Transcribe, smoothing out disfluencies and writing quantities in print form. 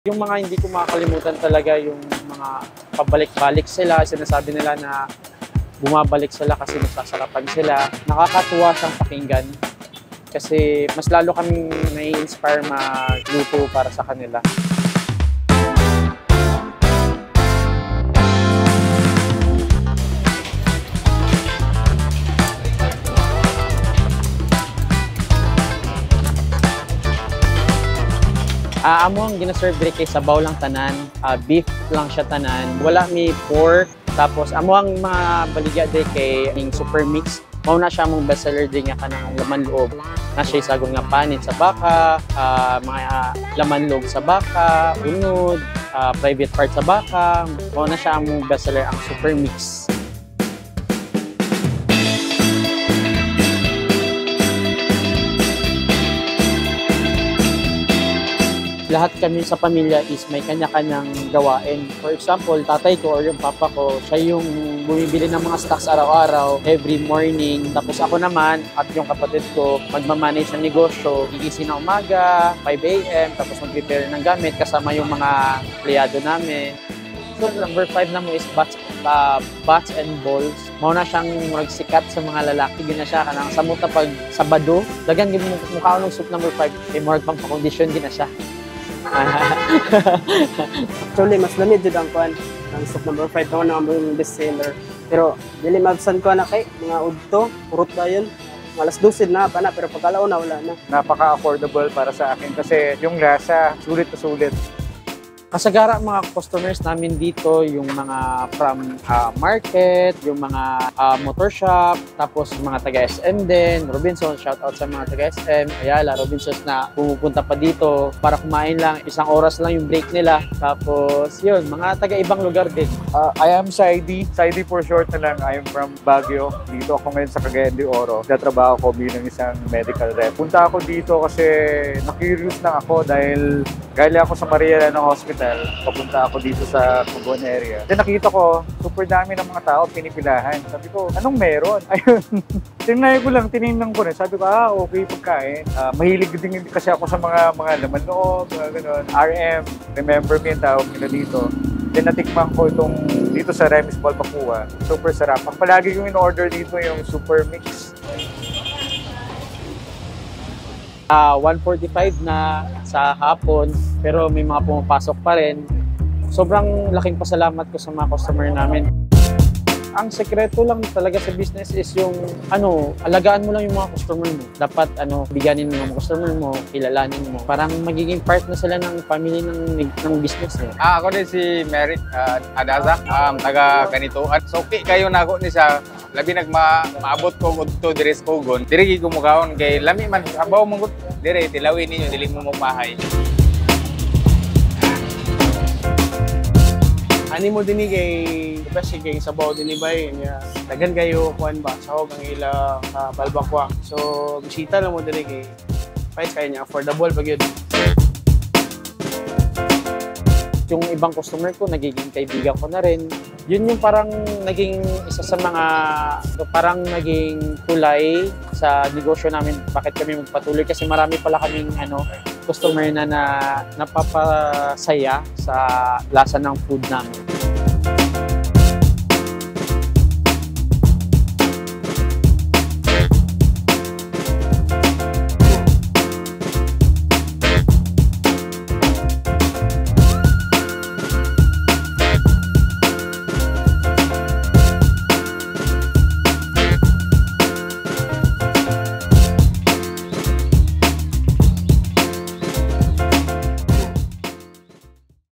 Yung mga hindi ko makakalimutan talaga yung mga pabalik-balik sila, sinasabi nila na bumabalik sila kasi nasasarapan sila. Nakakatuwa siyang pakinggan kasi mas lalo kaming nai-inspire magluto para sa kanila. Amo ang ginaserve diri kay sabaw lang tanan, beef lang siya tanan, wala mi pork. Tapos amo ang mga baligya diri kay ning super mix. Mao na siya mong bestseller din nga kanang laman loob. Na siya sagol nga panin sa baka, mga laman loob sa baka, unod, private part sa baka. Mao na siya ang bestseller ang super mix. Lahat kami sa pamilya is may kanya-kanyang gawain. For example, tatay ko or yung papa ko, siya yung bumibili ng mga stocks araw-araw, every morning. Tapos ako naman at yung kapatid ko, magmamanage ng negosyo, gigising na umaga, 5 a.m., tapos mag-prepare ng gamit kasama yung mga empleyado namin. So, number 5 na mo is bats and balls. Mao na siyang magsikat sa mga lalaki. Gina siya kanang samuta pag Sabado. Dagan gyud mukha ng soup number 5. Kay more pang pa-condition gina siya. Actually, mas lamig jud ang kuan ang soup number 5 na number best seller. Pero dili mabsan ko na kay mga udto, urot dayon. Malas 12 na pa na pero pagkalaon na wala na. Napaka-affordable para sa akin kasi yung lasa sulit na sulit. Kasagara mga customers namin dito, yung mga from market, yung mga motor shop, tapos mga taga-SM din, Robinson, shout out sa mga taga-SM, Ayala, Robinsons na pumupunta pa dito para kumain lang, 1 oras lang yung break nila. Tapos yun, mga taga-ibang lugar din. I am Saidi for short na lang. I am from Baguio. Dito ako ngayon sa Cagayan de Oro. Natrabaho ko bilang isang medical rep. Punta ako dito kasi na-curious lang ako dahil galing ako sa Maria Elena Hospital. Papunta ako dito sa Cogon area. Then nakita ko, super dami ng mga tao pinipilahan. Sabi ko, anong meron? Ayun. Tinignan ko rin. Sabi ko, okay pagkain. Mahilig din kasi ako sa mga laman loob, mga ganun. RM, remember me ang tawag nila dito. Then natikman ko itong dito sa Remis Balbacua. Super sarap. Ang palagi yung in-order dito yung super mix. 1:45 na sa hapon, pero may mga pumapasok pa rin. Sobrang laking pasalamat ko sa mga customer namin. Ang sekreto lang talaga sa business is yung alagaan mo lang yung mga customer mo. Dapat biganin mo yung mga customer mo, kilalanin mo. Parang magiging part na sila ng family ng business eh. Ako din si Merrick Adaza, taga Ganituan. So kayo na ako ni sa labi maabot ko to dire sa Cogon. Dire gi gumukaon kay lami man abaw mong dire tilawin ninyo dili mo magmahay. Ani mo dinhi kay best kay sabaw dinhi bay niya. Dagan kayo kuan ba sahog ang ilang Balbacua. So bisita na mo dinhi kay price kay niya affordable pag yun. Yung ibang customer ko, nagiging kaibigan ko na rin. Yun yung parang naging isa sa mga, parang naging kulay sa negosyo namin. Bakit kami magpatuloy? Kasi marami pala kaming customer na napapasaya sa lasa ng food namin.